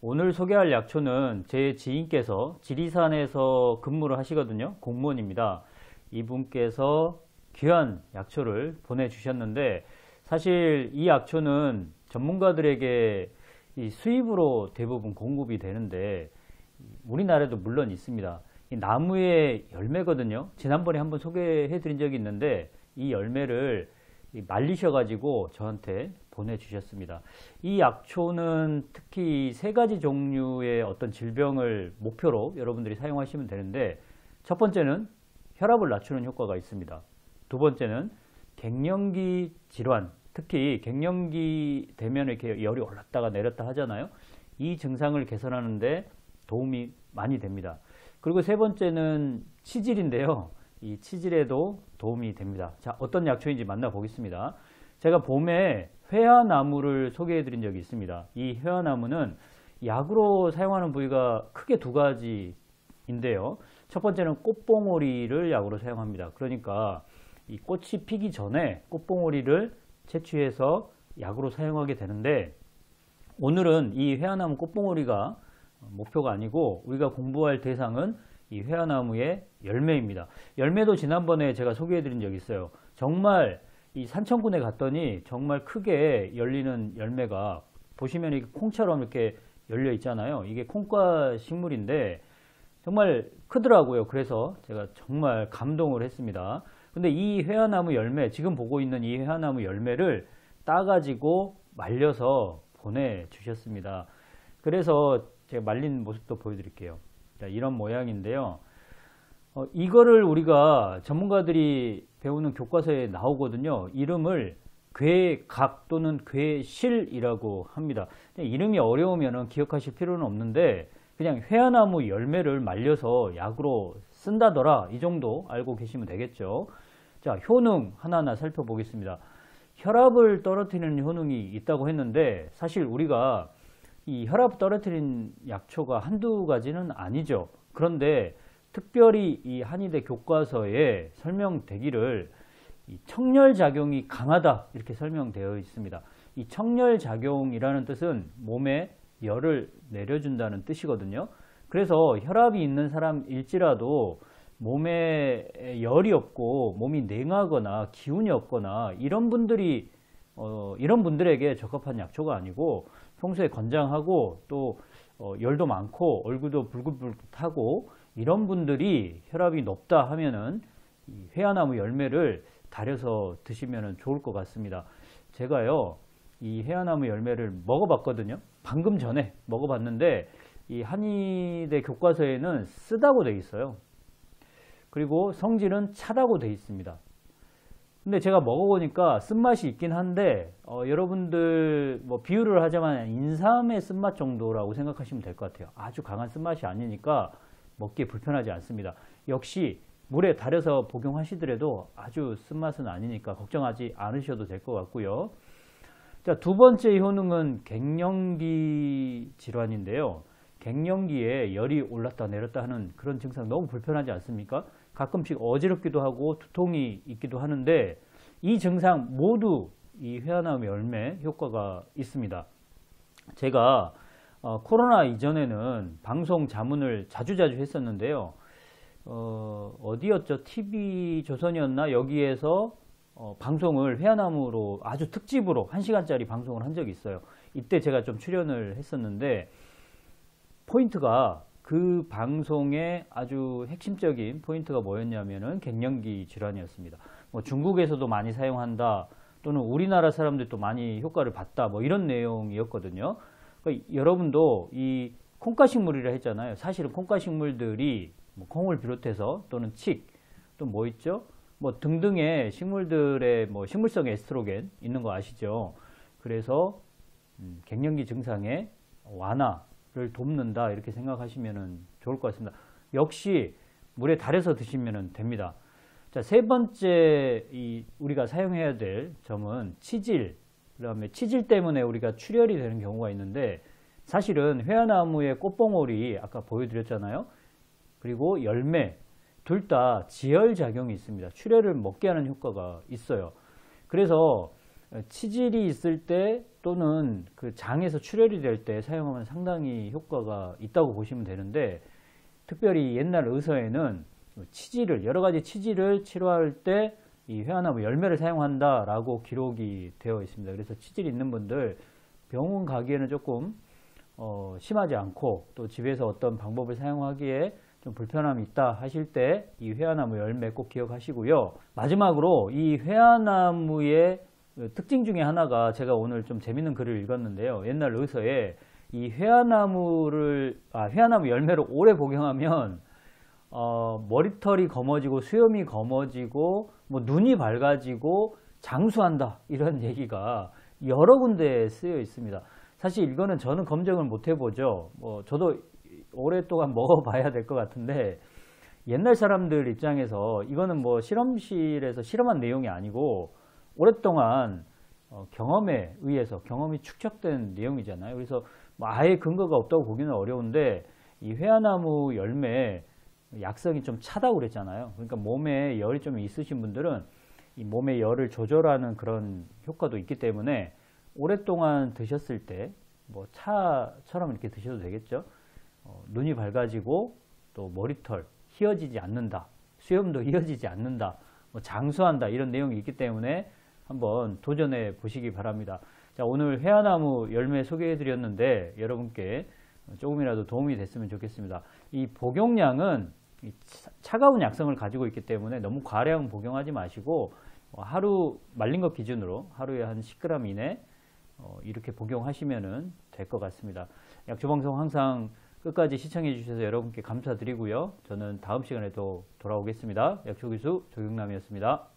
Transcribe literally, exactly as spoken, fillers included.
오늘 소개할 약초는 제 지인께서 지리산에서 근무를 하시거든요. 공무원입니다. 이분께서 귀한 약초를 보내주셨는데, 사실 이 약초는 전문가들에게 이 수입으로 대부분 공급이 되는데, 우리나라에도 물론 있습니다. 이 나무의 열매거든요. 지난번에 한번 소개해 드린 적이 있는데, 이 열매를 말리셔 가지고 저한테 보내주셨습니다. 이 약초는 특히 세 가지 종류의 어떤 질병을 목표로 여러분들이 사용하시면 되는데, 첫 번째는 혈압을 낮추는 효과가 있습니다. 두 번째는 갱년기 질환, 특히 갱년기 되면 이렇게 열이 올랐다가 내렸다 하잖아요. 이 증상을 개선하는데 도움이 많이 됩니다. 그리고 세 번째는 치질인데요. 이 치질에도 도움이 됩니다. 자, 어떤 약초인지 만나보겠습니다. 제가 봄에 회화나무를 소개해 드린 적이 있습니다. 이 회화나무는 약으로 사용하는 부위가 크게 두 가지인데요. 첫 번째는 꽃봉오리를 약으로 사용합니다. 그러니까 이 꽃이 피기 전에 꽃봉오리를 채취해서 약으로 사용하게 되는데, 오늘은 이 회화나무 꽃봉오리가 목표가 아니고 우리가 공부할 대상은 이 회화나무의 열매입니다. 열매도 지난번에 제가 소개해 드린 적이 있어요. 정말 이 산천군에 갔더니 정말 크게 열리는 열매가, 보시면 이게 콩처럼 이렇게 열려 있잖아요. 이게 콩과 식물인데 정말 크더라고요. 그래서 제가 정말 감동을 했습니다. 근데 이 회화나무 열매, 지금 보고 있는 이 회화나무 열매를 따가지고 말려서 보내주셨습니다. 그래서 제가 말린 모습도 보여드릴게요. 자, 이런 모양인데요. 어, 이거를 우리가 전문가들이 배우는 교과서에 나오거든요. 이름을 괴각 또는 괴실이라고 합니다. 이름이 어려우면 기억하실 필요는 없는데, 그냥 회화나무 열매를 말려서 약으로 쓴다더라, 이 정도 알고 계시면 되겠죠. 자, 효능 하나하나 살펴보겠습니다. 혈압을 떨어뜨리는 효능이 있다고 했는데, 사실 우리가 이 혈압 떨어뜨린 약초가 한두 가지는 아니죠. 그런데 특별히 이 한의대 교과서에 설명되기를 이 청열작용이 강하다, 이렇게 설명되어 있습니다. 이 청열작용이라는 뜻은 몸에 열을 내려준다는 뜻이거든요. 그래서 혈압이 있는 사람일지라도 몸에 열이 없고 몸이 냉하거나 기운이 없거나 이런 분들이 어, 이런 분들에게 적합한 약초가 아니고, 평소에 건장하고 또 어, 열도 많고 얼굴도 붉은붉은하고 이런 분들이 혈압이 높다 하면은 이 회화나무 열매를 달여서 드시면 좋을 것 같습니다. 제가요, 이 회화나무 열매를 먹어봤거든요. 방금 전에 먹어봤는데 이 한의대 교과서에는 쓰다고 되어 있어요. 그리고 성질은 차다고 되어 있습니다. 근데 제가 먹어보니까 쓴맛이 있긴 한데, 어, 여러분들 뭐 비유를 하자면 인삼의 쓴맛 정도라고 생각하시면 될 것 같아요. 아주 강한 쓴맛이 아니니까 먹기에 불편하지 않습니다. 역시 물에 달여서 복용하시더라도 아주 쓴맛은 아니니까 걱정하지 않으셔도 될 것 같고요. 자, 두 번째 효능은 갱년기 질환인데요. 갱년기에 열이 올랐다 내렸다 하는 그런 증상 너무 불편하지 않습니까? 가끔씩 어지럽기도 하고 두통이 있기도 하는데, 이 증상 모두 이 회화나무 열매 효과가 있습니다. 제가 어, 코로나 이전에는 방송 자문을 자주자주 했었는데요. 어, 어디였죠? 티비조선이었나? 여기에서 어, 방송을 회화나무로 아주 특집으로 한 시간짜리 방송을 한 적이 있어요. 이때 제가 좀 출연을 했었는데, 포인트가, 그 방송의 아주 핵심적인 포인트가 뭐였냐면은 갱년기 질환이었습니다. 뭐 중국에서도 많이 사용한다, 또는 우리나라 사람들도 많이 효과를 봤다, 뭐 이런 내용이었거든요. 그러니까 여러분도 이 콩가식물이라 했잖아요. 사실은 콩가식물들이 뭐 콩을 비롯해서 또는 칡, 또 뭐 있죠? 뭐 등등의 식물들의 뭐 식물성 에스트로겐 있는 거 아시죠? 그래서 음, 갱년기 증상의 완화 를 돕는다, 이렇게 생각하시면 좋을 것 같습니다. 역시 물에 달여서 드시면 됩니다. 자, 세 번째 이 우리가 사용해야 될 점은 치질. 그다음에 치질 때문에 우리가 출혈이 되는 경우가 있는데, 사실은 회화나무의 꽃봉오리 아까 보여드렸잖아요. 그리고 열매 둘 다 지혈작용이 있습니다. 출혈을 먹게 하는 효과가 있어요. 그래서 치질이 있을 때 또는 그 장에서 출혈이 될 때 사용하면 상당히 효과가 있다고 보시면 되는데, 특별히 옛날 의서에는 치질을, 여러 가지 치질을 치료할 때 이 회화나무 열매를 사용한다라고 기록이 되어 있습니다. 그래서 치질 있는 분들 병원 가기에는 조금 어, 심하지 않고 또 집에서 어떤 방법을 사용하기에 좀 불편함이 있다 하실 때 이 회화나무 열매 꼭 기억하시고요. 마지막으로 이 회화나무의 특징 중에 하나가, 제가 오늘 좀 재밌는 글을 읽었는데요. 옛날 의서에 이 회화나무를, 아, 회화나무 열매를 오래 복용하면 어, 머리털이 검어지고 수염이 검어지고 뭐 눈이 밝아지고 장수한다, 이런 얘기가 여러 군데에 쓰여 있습니다. 사실 이거는 저는 검증을 못 해보죠. 뭐 저도 오랫동안 먹어봐야 될 것 같은데, 옛날 사람들 입장에서 이거는 뭐 실험실에서 실험한 내용이 아니고 오랫동안 어, 경험에 의해서 경험이 축적된 내용이잖아요. 그래서 뭐 아예 근거가 없다고 보기는 어려운데, 이 회화나무 열매 약성이 좀 차다고 그랬잖아요. 그러니까 몸에 열이 좀 있으신 분들은 이 몸의 열을 조절하는 그런 효과도 있기 때문에 오랫동안 드셨을 때 뭐 차처럼 이렇게 드셔도 되겠죠. 어, 눈이 밝아지고 또 머리털 휘어지지 않는다, 수염도 휘어지지 않는다, 뭐 장수한다, 이런 내용이 있기 때문에 한번 도전해 보시기 바랍니다. 자, 오늘 회화나무 열매 소개해 드렸는데 여러분께 조금이라도 도움이 됐으면 좋겠습니다. 이 복용량은 차가운 약성을 가지고 있기 때문에 너무 과량 복용하지 마시고, 하루 말린 것 기준으로 하루에 한 십 그램 이내 이렇게 복용하시면 될 것 같습니다. 약초방송 항상 끝까지 시청해 주셔서 여러분께 감사드리고요. 저는 다음 시간에 또 돌아오겠습니다. 약초기수 조경남이었습니다.